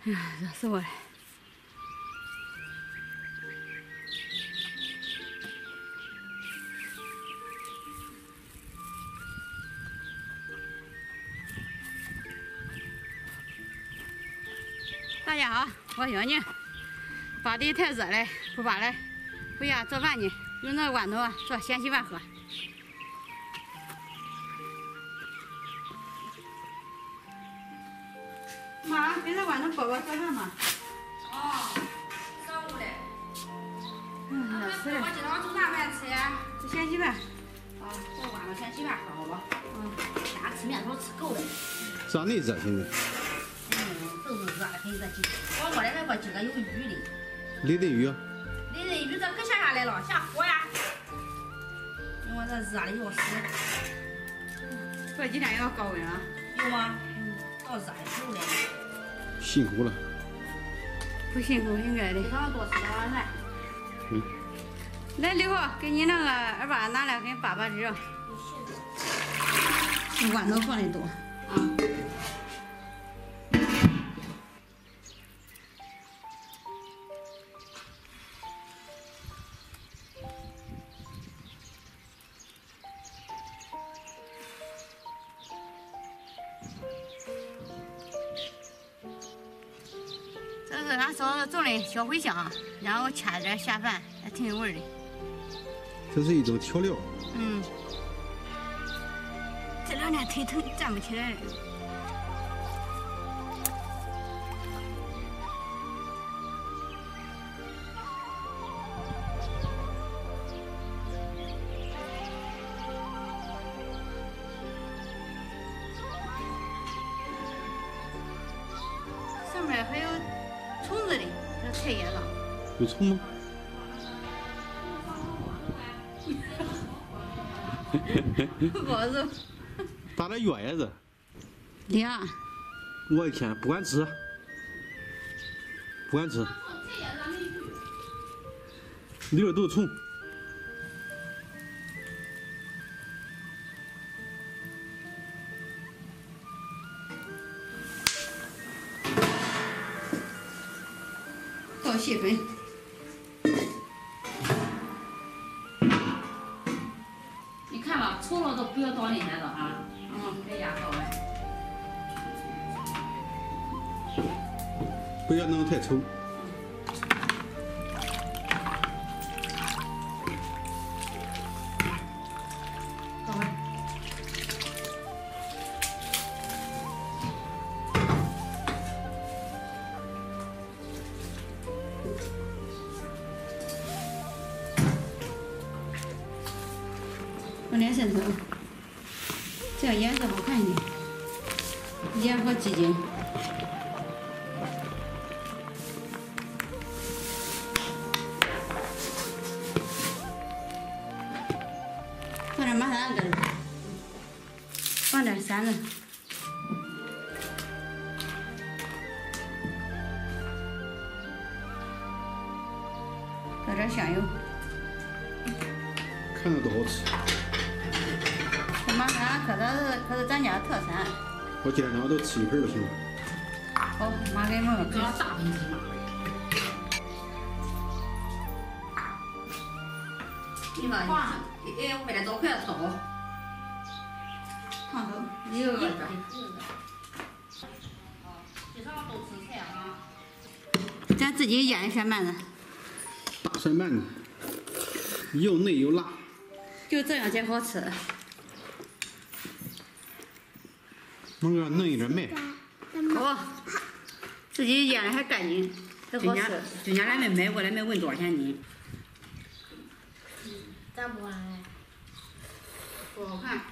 哎呀，热死我了！大家好，我小宁。把地太热了，不扒了，回家做饭去，用那豌豆做咸稀饭喝。妈，给这豌豆包包做饭吗？ 哦，上午嘞。 热死了。 我今天做啥饭吃呀？ 做咸稀饭。 啊，做豌豆咸稀饭喝好不？现在吃面条吃够了。 咋那热现在？ 都是热的很热气。我摸来还说今个有雨的。 淋的雨。 淋的雨这可下来了，下火呀！因为这热的要死。 过几天又要高温了。 有吗？到热的够了。 辛苦了。 不辛苦，应该的。 给他们多吃点饭。 来，刘浩，给你那个二爸拿来给爸爸热。豌豆放的多啊。这是俺嫂子种的小茴香，然后掐点下饭，还挺有味的。 这是一种调料。 这两天腿疼，站不起来了。上面还有虫子的，这菜叶上。 有虫吗？ 不好受。 打点药呀这。 凉。 我的天，不敢吃，不敢吃。里边都是虫。 倒细粉。 你看吧，稠了都不要倒那些了啊。别压倒了。 不要弄得太稠。 倒完。放点渗透，这样颜色好看一点，盐和鸡精。放点麻糖搁这，放点馓子，搁点香油。 看着都好吃。 这麻糖可是咱家的特产。 我今天早上都吃一盆就行了。 好，妈给妹妹这要大盆鸡嘛。你说你，我回来找筷子刀。 烫手，你有个。 经常都吃菜啊。 咱自己腌的扇馒子， 大扇馒子，又嫩又辣。 就这样才好吃。 弄个嫩一点卖。 好，自己腌的还干净，还好吃。 今天咱没买过来，没问多少钱呢？ 咋不完嘞？ 不好看。